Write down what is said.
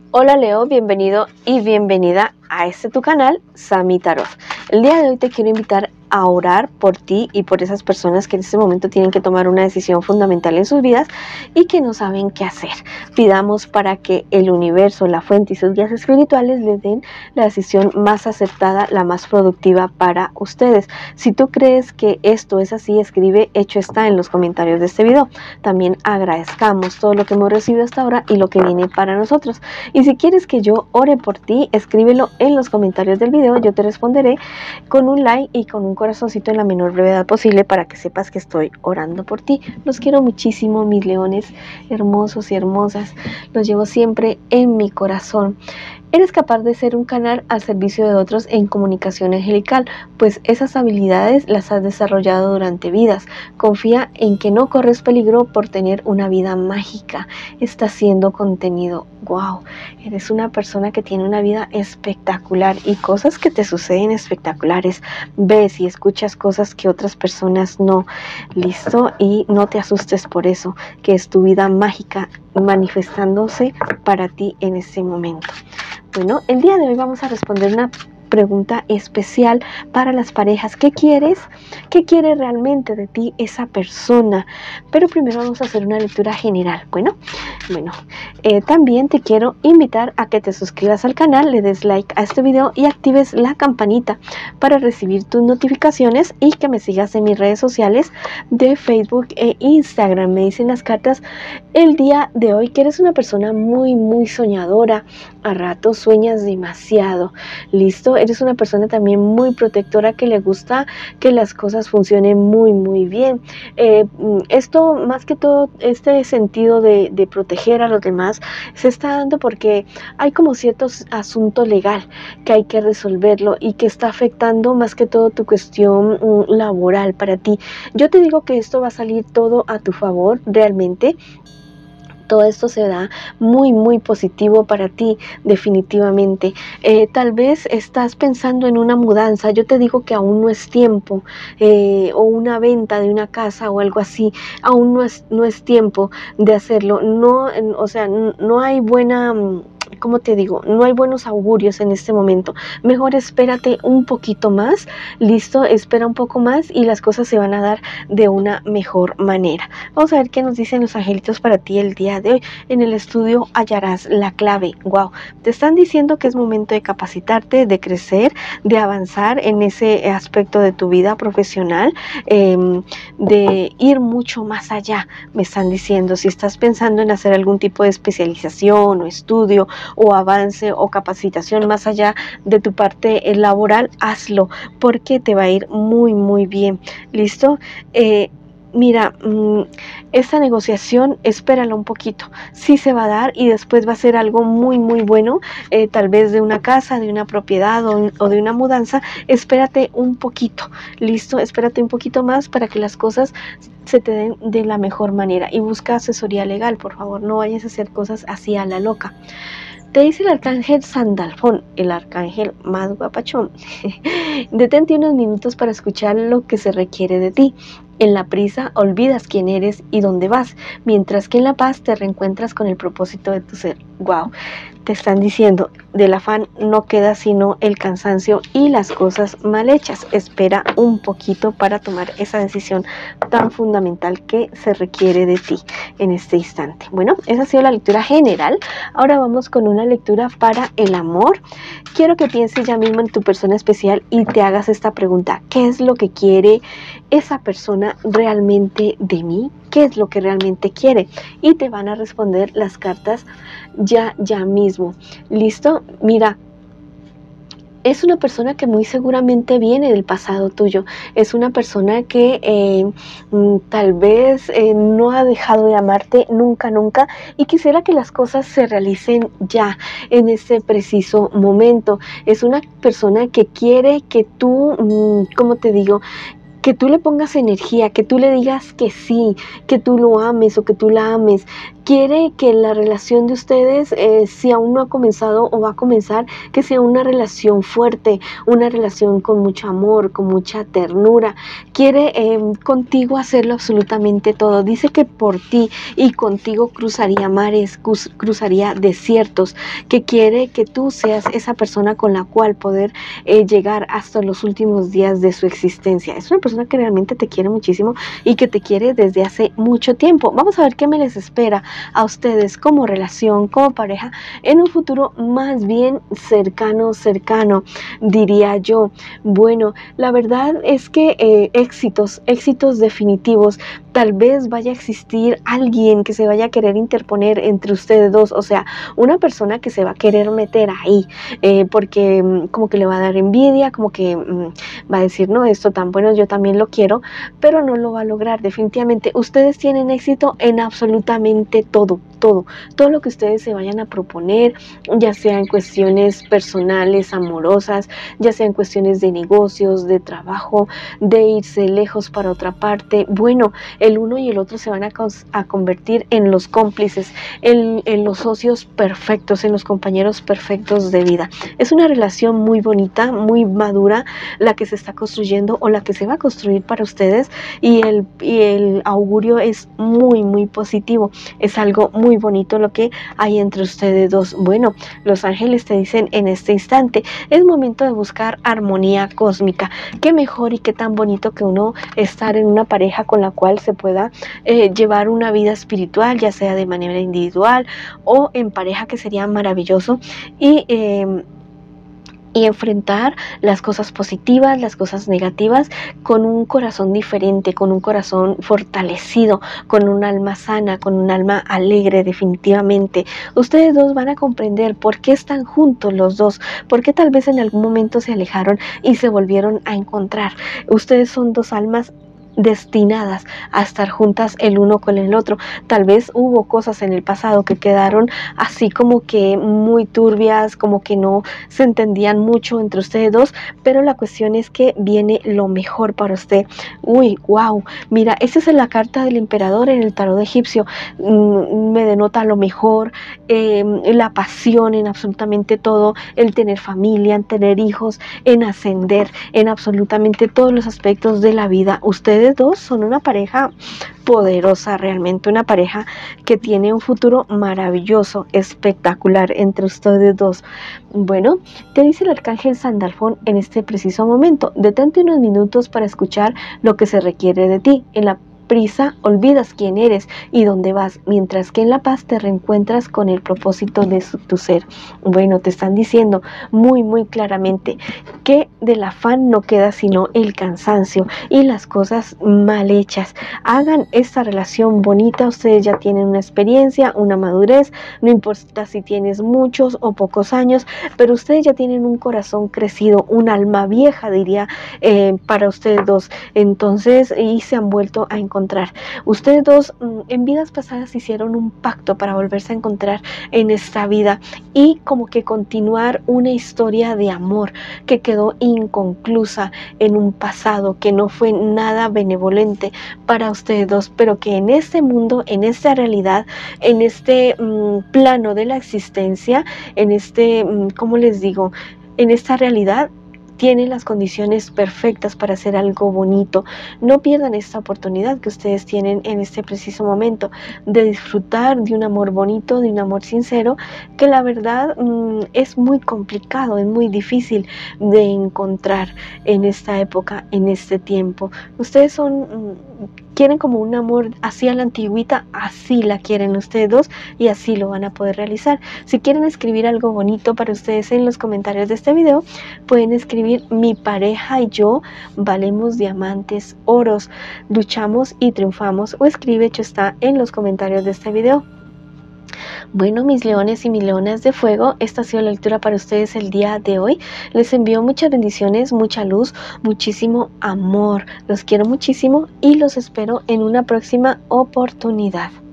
Hola Leo, bienvenido y bienvenida a tu canal, Sami Tarot. El día de hoy te quiero invitar a orar por ti y por esas personas que en este momento tienen que tomar una decisión fundamental en sus vidas y que no saben qué hacer. Pidamos para que el universo, la fuente y sus guías espirituales les den la decisión más acertada, la más productiva para ustedes. Si tú crees que esto es así, escribe "hecho está" en los comentarios de este video. También agradezcamos todo lo que hemos recibido hasta ahora y lo que viene para nosotros. Y si quieres que yo ore por ti, escríbelo en los comentarios del video. Yo te responderé con un like y con un corazoncito en la menor brevedad posible para que sepas que estoy orando por ti. Los quiero muchísimo, mis leones hermosos y hermosas. Los llevo siempre en mi corazón. Eres capaz de ser un canal al servicio de otros en comunicación angelical, pues esas habilidades las has desarrollado durante vidas. Confía en que no corres peligro por tener una vida mágica. Estás siendo contenido. ¡Wow! Eres una persona que tiene una vida espectacular y cosas que te suceden espectaculares. Ves y escuchas cosas que otras personas no. ¿Listo? Y no te asustes por eso, que es tu vida mágica manifestándose para ti en este momento. Bueno, el día de hoy vamos a responder una pregunta especial para las parejas. ¿Qué quieres? ¿Qué quiere realmente de ti esa persona? Pero primero vamos a hacer una lectura general. Bueno, también te quiero invitar a que te suscribas al canal, le des like a este video y actives la campanita para recibir tus notificaciones y que me sigas en mis redes sociales de Facebook e Instagram. Me dicen las cartas el día de hoy que eres una persona muy soñadora. A ratos sueñas demasiado. ¿Listo? Eres una persona también muy protectora, que le gusta que las cosas funcionen muy bien. Esto, más que todo, este sentido de proteger a los demás se está dando porque hay como cierto asunto legal que hay que resolverlo y que está afectando más que todo tu cuestión laboral para ti. Yo te digo que esto va a salir todo a tu favor realmente. Todo esto se da muy positivo para ti, definitivamente. Tal vez estás pensando en una mudanza. Yo te digo que aún no es tiempo, o una venta de una casa o algo así. Aún no es tiempo de hacerlo. No, o sea, no hay buena... ¿Cómo te digo? No hay buenos augurios en este momento. Mejor espérate un poquito más. Listo, espera un poco más y las cosas se van a dar de una mejor manera. Vamos a ver qué nos dicen los angelitos para ti el día de hoy. En el estudio hallarás la clave. Wow, te están diciendo que es momento de capacitarte, de crecer, de avanzar en ese aspecto de tu vida profesional, de ir mucho más allá. Me están diciendo, si estás pensando en hacer algún tipo de especialización o estudio o avance o capacitación más allá de tu parte laboral, hazlo porque te va a ir muy bien. ¿Listo? Mira, esta negociación, espérala un poquito, sí se va a dar y después va a ser algo muy bueno, tal vez de una casa, de una propiedad o de una mudanza. Espérate un poquito, listo, espérate un poquito más para que las cosas se te den de la mejor manera y busca asesoría legal, por favor, no vayas a hacer cosas así a la loca. Te dice el arcángel Sandalfón, el arcángel más guapachón. Detente unos minutos para escuchar lo que se requiere de ti. En la prisa olvidas quién eres y dónde vas, mientras que en la paz te reencuentras con el propósito de tu ser. Wow, te están diciendo, del afán no queda sino el cansancio y las cosas mal hechas. Espera un poquito para tomar esa decisión tan fundamental que se requiere de ti en este instante. Bueno, esa ha sido la lectura general. Ahora vamos con una lectura para el amor. Quiero que pienses ya mismo en tu persona especial y te hagas esta pregunta: ¿qué es lo que quiere esa persona realmente de mí? ¿Qué es lo que realmente quiere? Y te van a responder las cartas ya mismo. ¿Listo? Mira, es una persona que muy seguramente viene del pasado tuyo. Es una persona que tal vez no ha dejado de amarte nunca y quisiera que las cosas se realicen ya, en este preciso momento. Es una persona que quiere que tú, ¿cómo te digo?, que tú le pongas energía, que tú le digas que sí, que tú lo ames o que tú la ames. Quiere que la relación de ustedes, si aún no ha comenzado o va a comenzar, que sea una relación fuerte, una relación con mucho amor, con mucha ternura. Quiere contigo hacerlo absolutamente todo. Dice que por ti y contigo cruzaría mares, cruzaría desiertos, que quiere que tú seas esa persona con la cual poder llegar hasta los últimos días de su existencia. Es una persona que realmente te quiere muchísimo y que te quiere desde hace mucho tiempo. Vamos a ver qué me les espera a ustedes como relación, como pareja, en un futuro más bien cercano, diría yo. Bueno, la verdad es que éxitos definitivos. Tal vez vaya a existir alguien que se vaya a querer interponer entre ustedes dos, o sea, una persona que se va a querer meter ahí, porque como que le va a dar envidia, como que va a decir, no, esto tan bueno, yo también lo quiero, pero no lo va a lograr. Definitivamente, ustedes tienen éxito en absolutamente todo lo que ustedes se vayan a proponer, ya sea en cuestiones personales, amorosas, ya sea en cuestiones de negocios, de trabajo, de irse lejos para otra parte. Bueno, el uno y el otro se van a convertir en los cómplices, en los socios perfectos, en los compañeros perfectos de vida. Es una relación muy bonita, muy madura, la que se está construyendo o la que se va a construir para ustedes, y el augurio es muy positivo. Es algo muy bonito lo que hay entre ustedes dos. Bueno, los ángeles te dicen en este instante, es momento de buscar armonía cósmica. Qué mejor y qué tan bonito que uno estar en una pareja con la cual se pueda llevar una vida espiritual, ya sea de manera individual o en pareja, que sería maravilloso. Y enfrentar las cosas positivas, las cosas negativas, con un corazón diferente, con un corazón fortalecido, con un alma sana, con un alma alegre. Definitivamente ustedes dos van a comprender por qué están juntos los dos, por qué tal vez en algún momento se alejaron y se volvieron a encontrar. Ustedes son dos almas destinadas a estar juntas el uno con el otro. Tal vez hubo cosas en el pasado que quedaron así como que muy turbias, como que no se entendían mucho entre ustedes dos, pero la cuestión es que viene lo mejor para usted. Uy, wow, mira, esa es la carta del emperador en el tarot egipcio. Me denota lo mejor, la pasión en absolutamente todo, el tener familia, en tener hijos, en ascender, en absolutamente todos los aspectos de la vida. Ustedes dos son una pareja poderosa, realmente una pareja que tiene un futuro maravilloso, espectacular entre ustedes dos. Bueno, te dice el arcángel Sandalfón en este preciso momento: detente unos minutos para escuchar lo que se requiere de ti. En la prisa olvidas quién eres y dónde vas, mientras que en la paz te reencuentras con el propósito de tu ser. Bueno, te están diciendo muy claramente que del afán no queda sino el cansancio y las cosas mal hechas. Hagan esta relación bonita. Ustedes ya tienen una experiencia, una madurez, no importa si tienes muchos o pocos años, pero ustedes ya tienen un corazón crecido, un alma vieja, diría, para ustedes dos. Entonces, y se han vuelto a encontrar. Ustedes dos en vidas pasadas hicieron un pacto para volverse a encontrar en esta vida y como que continuar una historia de amor que quedó inconclusa en un pasado que no fue nada benevolente para ustedes dos, pero que en este mundo, en esta realidad, en este plano de la existencia, en este, ¿cómo les digo? En esta realidad, tienen las condiciones perfectas para hacer algo bonito. No pierdan esta oportunidad que ustedes tienen en este preciso momento de disfrutar de un amor bonito, de un amor sincero, que la verdad es muy complicado, es muy difícil de encontrar en esta época, en este tiempo. Ustedes quieren como un amor así a la antigüita, así la quieren ustedes dos y así lo van a poder realizar. Si quieren escribir algo bonito para ustedes en los comentarios de este video, pueden escribir: mi pareja y yo valemos diamantes, oros, luchamos y triunfamos, o escribe hecho está en los comentarios de este video. Bueno, mis leones y mis leonas de fuego, esta ha sido la lectura para ustedes el día de hoy. Les envío muchas bendiciones, mucha luz, muchísimo amor. Los quiero muchísimo y los espero en una próxima oportunidad.